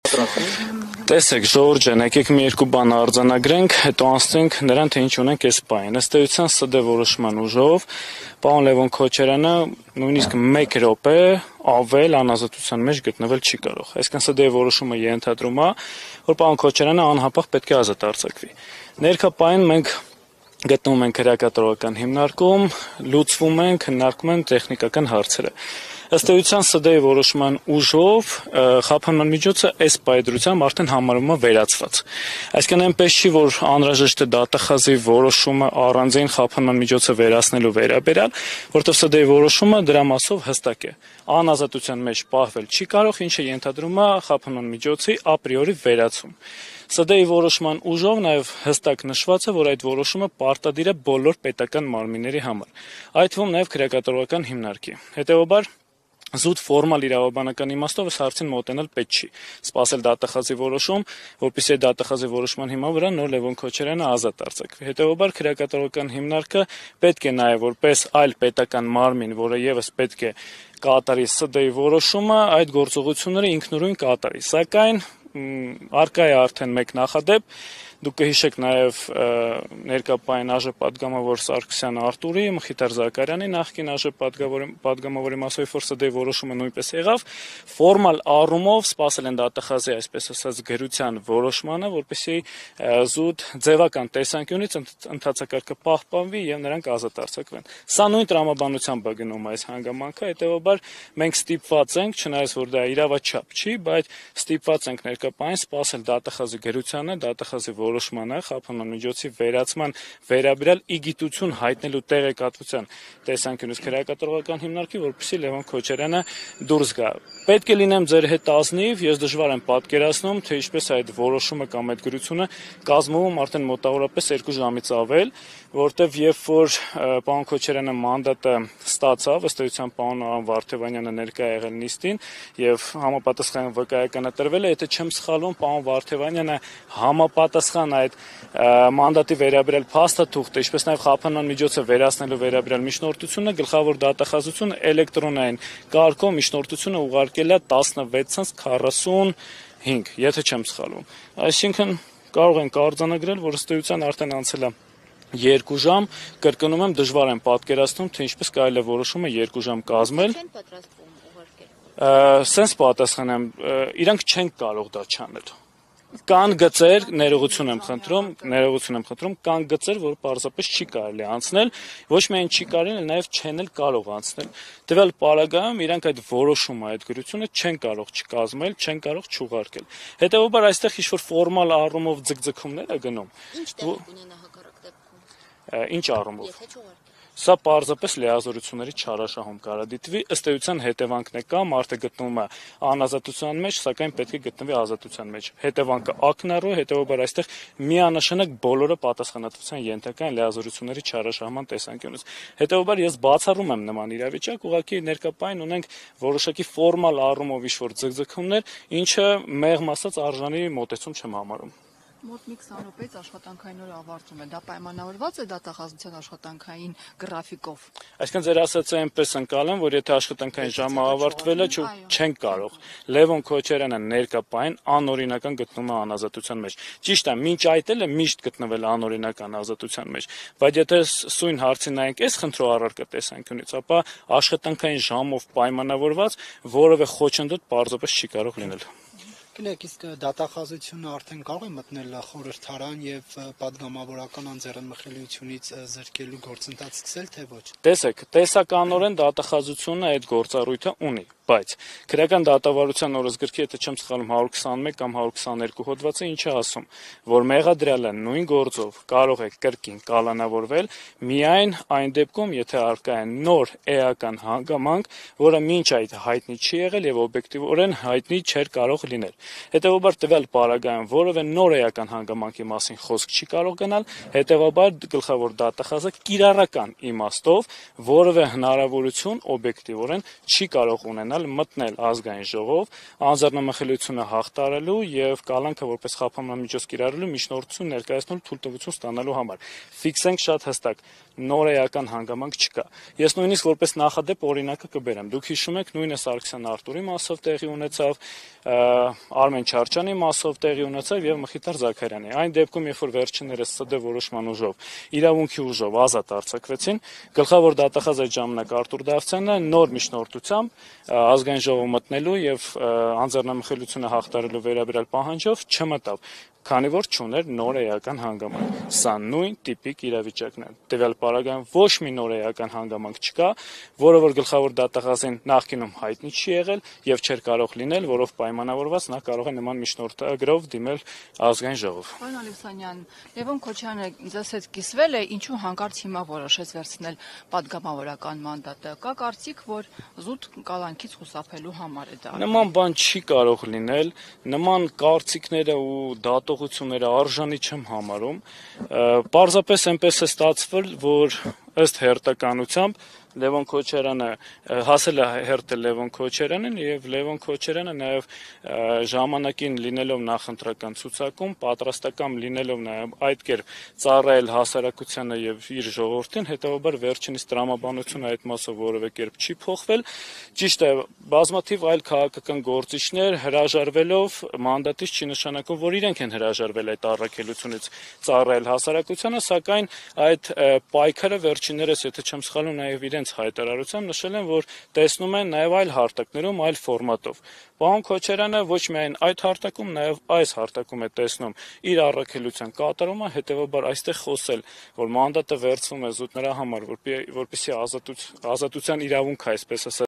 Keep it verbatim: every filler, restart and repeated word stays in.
Տեսեք, Ժորժ ջան, եկեք մի երկու բան արձանագրենք, հետո անցնենք նրան, թե ինչ ունենք այս պահին։ Ըստ էության ՍԴ որոշման ուժով պարոն Լևոն Քոչարյանը նույնիսկ մեկ րոպե ավել անազատության մեջ գտնվել չի կարող։ Այսինքն ՍԴ-ի որոշումը ենթադրում է, որ պարոն Քոչարյանը անհապաղ պետք է ազատ արձակվի։ Ներկա պահին մենք գտնվում ենք հրակատարողական հիմնարկում, լուծվում են, քննարկում են տեխնիկական հարցերը։ Ըստ էության ՍԴ-ի որոշման ուժով խափանման միջոցը այս պայծրությամբ արդեն համարվում է վերացված։ Այսինքն այնպես չի, որ անհրաժեշտ է դատախազի որոշումը առանձին խափանման միջոցը վերացնելու վերաբերյալ, որտեղ ՍԴ-ի որոշումը դրա մասով հստակ է։ Անազատության մեջ պահվել չի կարող, ինչը ենթադրում է խափանման միջոցի ապրիորի վերացում։ ՍԴ-ի որոշման ուժով նաև հստակ նշված է, որ այդ որոշումը պարտադիր է բոլոր պետական մարմինների համար, այդ թվում նաև քրեակատարողական հիմնարկի։ Հետևաբար զուտ ֆորմալ իրավաբանական իմաստով այս հարցին մոտենալ պետք չի։ Սպասել դատախազի որոշում, որպեսզի այդ դատախազի որոշման հիման վրա նոր Լևոն Քոչարյանը ազատ արձակվի։ Հետևաբար քրեակատարողական հիմնարկը պետք է նաև որպես այլ պետական մարմին, որը եւս պետք է կատարի ՍԴ-ի որոշումը, այդ գործողությունները ինքնուրույն կատարի։ Սակայն արկա է արդեն մեկ նախադեպ, դուք կհիշեք նաև ներկա պահին ԱԺ պատգամավոր Սարգսյան Արտուրի, Մխիթար Զաքարյանի նախկին ԱԺ պատգամավորի մասով, որ ՍԴ-ի որոշումը նույնպես եղավ, ֆորմալ առումով սպասել են դատախազի, այսպես ասած, գրության որոշմանը, որպեսզի զուտ ձևական տեսանկյունից ընթացակարգը պահպանվի եւ նրանք ազատ արձակվեն։ Սա նույն տրամաբանությամբ է գնում այս հանգամանքը, հետեւաբար մենք ստիպված ենք, չնայած որ դա իրավաչափ չի, բայց ստիպված ենք ներկա պահին սպասել դատախազի գրությանը, դատախազի որոշմանը, խափանման միջոցի վերացման վերաբերյալ իգիտություն հայտնելու տեղեկատվության տեսանկյունից քրեակատարողական հիմնարկի, որպեսզի Լևոն Քոչարյանը դուրս գա։ Պետք է լինեմ ձեր հետ ազնիվ, ես դժվար եմ պատկերացնում, թե ինչպես այդ որոշումը կամ այդ գրությունը կազմվում արդեն մոտավորապես երկու ժամից ավել, որտեվ երբ որ պարոն Քոչարյանը մանդատը ստացավ, ըստ էության պարոն Վարդևանյանը ներկա է եղել նիստին եւ համապատասխան վկայականատրվել է, եթե չեմ սխալվում, պարոն Վարդևանյանը համապատասխան այդ մանդատի վերաբերյալ փաստաթուղթը, ինչպես նաև խափանման միջոցը վերացնելու վերաբերյալ միջնորդությունը գլխավոր դատախազությունը էլեկտրոնային կարգով միջնորդությունը ուղարկել է տասնվեց քառասունհինգ, եթե չեմ սխալվում։ Այսինքն կարող ենք արձանագրել, որ ըստ էության արդեն անցել է երկու ժամ, կրկնում եմ, դժվար եմ պատկերացնում, թե ինչպես կարելի է որոշումը երկու ժամ կազմել։ Սենց պատասխանեմ, իրանք չեն կարող դա չանել։ Կան գծեր, ներողություն եմ խնդրում, ներողություն եմ խնդրում, կան գծեր, որ պարզապես չի կարելի անցնել, ոչ միայն չի կարելի, նաև չեն էլ կարող անցնել։ Տվյալ պարագայում իրանք այդ որոշումը, այդ գրությունը չեն կարող չկազմել, չեն կարող չուղարկել։ Հետևաբար այստեղ ինչ-որ ֆորմալ առումով ձգձգումներ է գնում։ Ինչ տեղ կունենա հակառակ դեպքում։ Ինչ առումով։ Սա պարզապես լիազորությունների չարաշահում կարադիտվի, ըստ էության հետևանքն է կա, մարդը գտնվում է անազատության մեջ, սակայն պետք է գտնվի ազատության մեջ։ Հետևանքը ակնառու է, հետևաբար այստեղ միանշանակ բոլորը պատասխանատվության ենթակա են լիազորությունների չարաշահման տեսանկյունից։ Հետևաբար ես բացառում եմ նման իրավիճակ, ուղղակի ներկա պահին ունենք որոշակի ֆորմալ առումով ինչ-որ ձգձգումներ, ինչը մեղմ ասած արժանի մոտեցում չեմ համարում։ Մոտ մի քսան րոպեից աշխատանքային օրը ավարտվում է, դա պայմանավորված է դատախազության աշխատանքային գրաֆիկով։ Այսինքն ձեր ասածը այնպես ընկալեմ, որ եթե աշխատանքային ժամը ավարտվել է, չեն կարող։ Լևոն Քոչարյանը ներկա պահին անօրինական գտնվում է անազատության մեջ։ Ճիշտ է, մինչ այդ էլ է միշտ գտնվել անօրինական ազատության մեջ, բայց եթե սույն հարցին նայենք այս խնդրո առարկա տեսանկյունից, ապա աշխատանքային ժամով պայմանավորված որևէ խոչընդոտ պարզապես չի կարող լինել։ Գիտեք, իսկ դատախազությունը արդեն կարող է մտնել խորհրդարան եւ պատգամավորական անձեռնմխելիությունից զրկելու գործընթաց սկսել, թե ոչ։ Տեսեք, տեսականորեն դատախազությունը այդ գործառույթը ունի, բայց քրեական դատավարության օրենսգրքի, եթե չեմ սխալվում, հարյուր քսանմեկ կամ հարյուր քսաներկու հոդվածը ինչ է ասում, որ մեղադրյալը նույն գործով կարող է կրկին կալանավորվել միայն այն դեպքում, եթե առկա է նոր էական հանգամանք, որը մինչ այդ հայտնի չի եղել եւ օբյեկտիվորեն հայտնի չէր կարող լինել։ Հետևաբար տվյալ պարագայում որևէ նոր էական հանգամանքի մասին խոսք չի կարող գնալ, հետևաբար գլխավոր դատախազը կիրառական իմաստով որևէ հնարավորություն օբյեկտիվորեն չի կարող ունենալ մտնել ազգային ժողով, անձեռնմխելիությունը հաղթարելու եւ կալանքը որպես խափանման միջոց կիրառելու միջնորդություն ներկայացնելու թույլտվություն ստանալու համար։ Ֆիքսենք շատ հստակ, նոր էական հանգամանք չկա։ Ես նույնիսկ որպես նախադեպ օրինակը կբերեմ։ Դուք հիշում եք, նույնը Սարգսյան Արտուրի մասով տեղի ունեցավ, Արմեն Չարչյանի մասով տեղի ունեցավ եւ Մխիթար Զաքարյանի։ Այն դեպքում, երբ որ վերջիններս ՍԴ որոշման ուժով, իրավունքի ուժով ազատ արձակվեցին, գլխավոր դատախազ այդ ժամանակ Արտուր Դավթյանը նոր միջնորդությամբ ազգային ժողով մտնելու եւ անձեռնամխելիությունը հաղթարելու վերաբերյալ պահանջով չմտավ, քանի որ չուներ նոր էական հանգամանք։ Սա նույն տիպիկ իրավիճակն է։ Տվյալ պարագայում ոչ մի նոր էական հանգամանք չկա, որը որ գլխավոր դատախազին նախկինում հայտնի չի եղել եւ չէր կարող լինել, որով պայմանավորված նա կարող է նման միջնորդագրով դիմել ազգային ժողով։ Պարոն Ալեքսանյան, Լևոն Քոչարյանը ձեզ հետ կիսվել է, ինչու հանկարծ հիմա որոշեց վերցնել падգամավորական մանդատը։ Կա կարծիք, որ զուտ կալանքից խուսափելու համար է դա։ Նման բան չի կարող լինել, նման կարծիքները ու դատողությունները արժանի չեմ համարում։ Պարզապես այնպես է ստացվել, որ ըստ հերթականությամբ Լևոն Քոչարյանը հասել է հերթը Լևոն Քոչարյանին եւ Լևոն Քոչարյանը նաեւ ժամանակին լինելով նախընտրական ցուցակում, պատրաստական լինելով նաեւ այդ կերպ ծառայել հասարակությանը եւ իր ժողովրդին, հետեւաբար վերջինիս տրամաբանությունը այդ մասով որևէ կերպ չի փոխվել։ Ճիշտ է, բազմաթիվ այլ քաղաքական գործիչներ հրաժարվելով մանդատից չի նշանակում, որ իրենք են հրաժարվել այդ առաքելությունից ծառայել հասարակությանը, սակայն այդ պայքարը վերջիններս, եթե չեմ սխալվում, նաեւ իրենց հայտարարությամբ նշել են, որ տեսնում են նաև այլ հարթակներում, այլ ֆորմատով։ Պարոն Քոչարյանը ոչ միայն այդ հարթակում, նաև այս հարթակում է տեսնում իր առաքելության կատարումը, հետևաբար այստեղ խոսել, որ մանդատը վերցվում է զուտ նրա համար, որպեսզի ազատության իրավունքը, այսպես ասած,